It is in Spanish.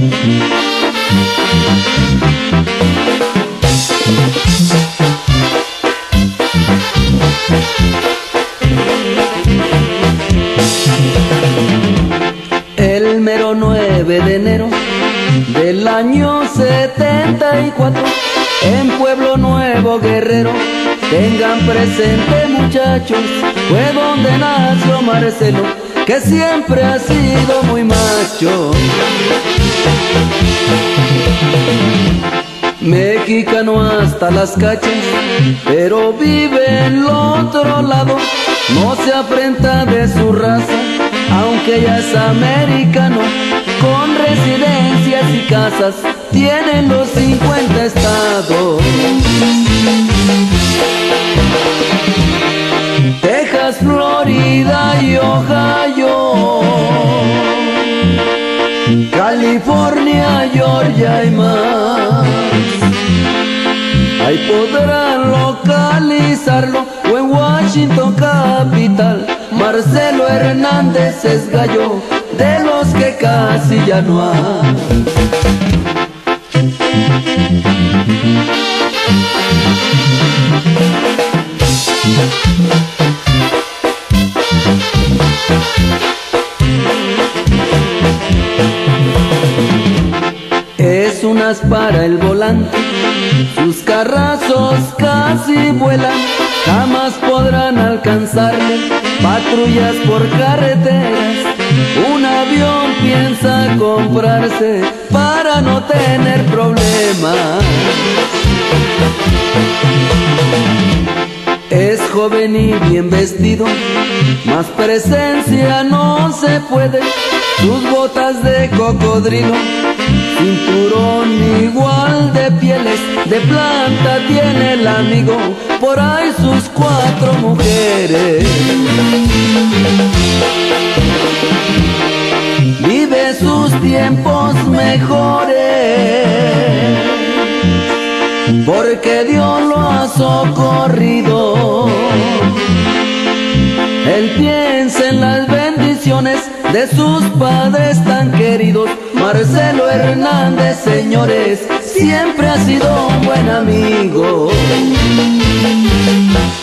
El mero 9 de enero del año 74, en Pueblo Nuevo, Guerrero, tengan presente, muchachos, fue donde nació Marcelo, que siempre ha sido muy macho. Mexicano hasta las cachas, pero vive en el otro lado, no se afrenta de su raza, aunque ya es americano, con residencias y casas, tiene los 50 estados. Texas, Florida y Ohio, California, Georgia y más. Ahí podrán localizarlo, o en Washington capital. Marcelo Hernández es gallo, de los que casi ya no hay. Es un as para el volante, sus carrazos casi vuelan, jamás podrán alcanzarle patrullas por carreteras. Un avión piensa comprarse para no tener problemas. Es joven y bien vestido, más presencia no se puede. Sus botas de cocodrilo, cinturón igual de pieles de planta tiene el amigo, por ahí sus 4 mujeres. Vive sus tiempos mejores, porque Dios lo ha socorrido. Él piensa en las bendiciones de sus padres tan queridos. Marcelo Hernández, señores, siempre ha sido un buen amigo.